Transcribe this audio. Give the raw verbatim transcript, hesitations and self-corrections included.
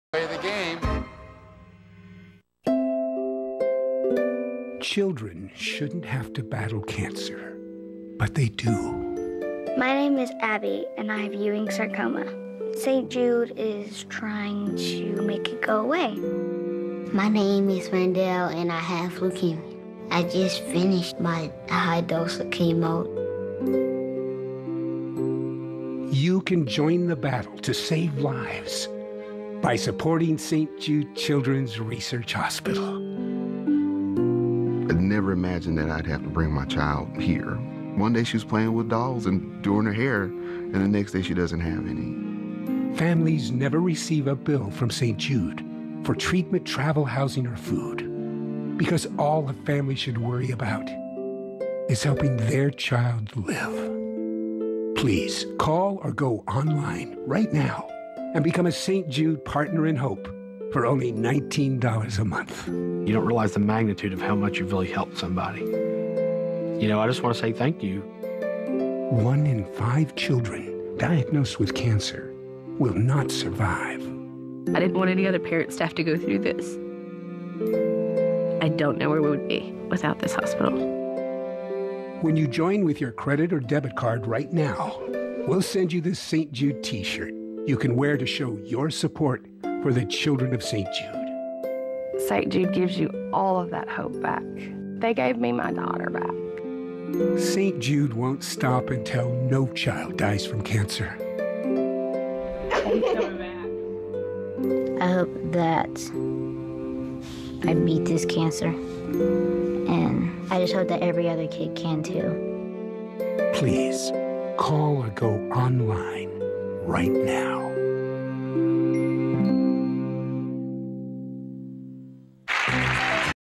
Play the game. Children shouldn't have to battle cancer, but they do. My name is Abby, and I have Ewing sarcoma. Saint Jude is trying to make it go away. My name is Randall, and I have leukemia. I just finished my high dose of chemo. You can join the battle to save lives by supporting Saint Jude Children's Research Hospital. I never imagined that I'd have to bring my child here. One day she was playing with dolls and doing her hair, and the next day she doesn't have any. Families never receive a bill from Saint Jude for treatment, travel, housing, or food, because all a family should worry about is helping their child live. Please call or go online right now and become a Saint Jude Partner in Hope for only nineteen dollars a month. You don't realize the magnitude of how much you've really helped somebody. You know, I just want to say thank you. One in five children diagnosed with cancer will not survive. I didn't want any other parents to have to go through this. I don't know where we would be without this hospital. When you join with your credit or debit card right now, we'll send you this Saint Jude t-shirt you can wear to show your support for the children of Saint Jude. Saint Jude gives you all of that hope back. They gave me my daughter back. Saint Jude won't stop until no child dies from cancer. I hope that I beat this cancer, and I just hope that every other kid can too. Please, call or go online right now.